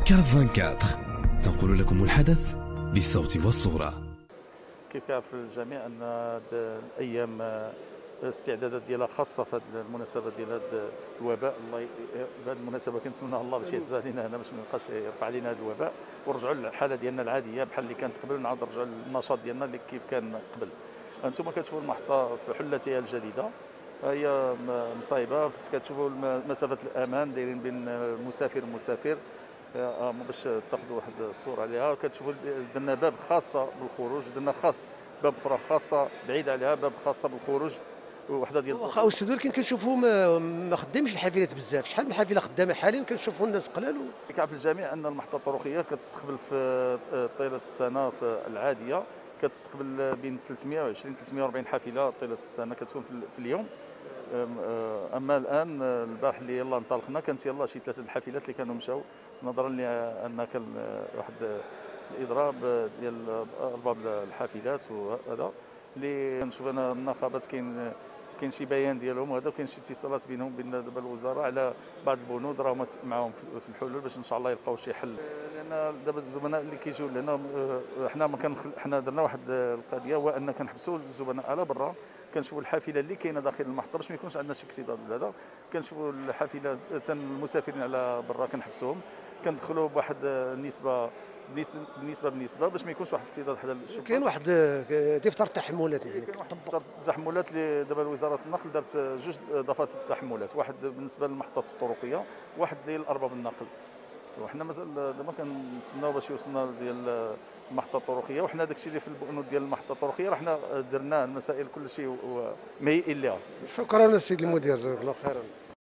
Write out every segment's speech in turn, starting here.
كاف 24 تنقل لكم الحدث بالصوت والصورة. كيف يعرف الجميع أن الأيام الاستعدادات ديالها خاصة في هذه المناسبة ديال هذا الوباء. الله بهذه المناسبة كنتمنى الله باش يهز علينا هنا، باش ما يبقاش يرفع علينا هذا الوباء ونرجعوا للحالة ديالنا العادية بحال اللي كانت قبل، ونعاود نرجعوا للنشاط ديالنا اللي كيف كان قبل. أنتم كتشوفوا المحطة في حلتها الجديدة، هي مصايبة، كتشوفوا مسافة الأمان دايرين بين المسافر والمسافر باش تاخذوا واحد الصوره عليها. كتشوفوا درنا باب خاصه بالخروج، درنا باب اخرى خاصه بعيد عليها، باب خاصه بالخروج وحده ديال واخا استاذ، ولكن كنشوفوا ما خدامش الحافلات بزاف. شحال من حافله خدامه حاليا؟ كنشوفوا الناس قلال. كيعرف الجميع ان المحطه الطرقيه كتستقبل في طيله السنه في العاديه كتستقبل بين 320 340 حافله طيله السنه كتكون في اليوم. اما الان البارح اللي يلاه انطلقنا كانت يلاه شي 3 الحافلات اللي كانوا مشاو، نظرا لان كان واحد الاضراب ديال ارباب الحافلات وهذا اللي كنشوف انا النقابات كاين شي بيان ديالهم وهذا، وكاين شي اتصالات بين دابا الوزاره على بعض البنود راهم معاهم في الحلول باش ان شاء الله يلقاو شي حل. لان دابا الزبناء اللي كيجيو لهنا حنا درنا واحد القضيه، هو ان كنحبسوا الزبناء على برا، كنشوفوا الحافله اللي كاينه داخل المحطه باش ما يكونش عندنا شي اكتظاظ هذا، كنشوفوا الحافله المسافرين على برا كنحبسوهم، كندخلوا بواحد النسبه بنسبه باش ما يكونش واحد الاكتظاظ حدا الشباب. كاين واحد دفتر تحملات، يعني التحملات اللي دابا وزاره النقل دارت 2 دفاتر التحملات، واحد بالنسبه للمحطات الطرقيه، واحد لارباب النقل. وحنا مازال دابا كنتسناو باش يوصلنا ديال المحطه الطرقيه، وحنا داكشي اللي في البنود ديال المحطه الطرقيه راه حنا درناه، المسائل كل شيء مهيئين لها. شكرا السيد المدير، جزاك الله خيرا.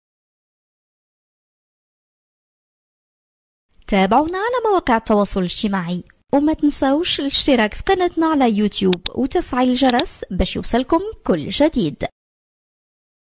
تابعونا على مواقع التواصل الاجتماعي، وما تنسوش الاشتراك في قناتنا على يوتيوب وتفعيل الجرس باش يوصلكم كل جديد.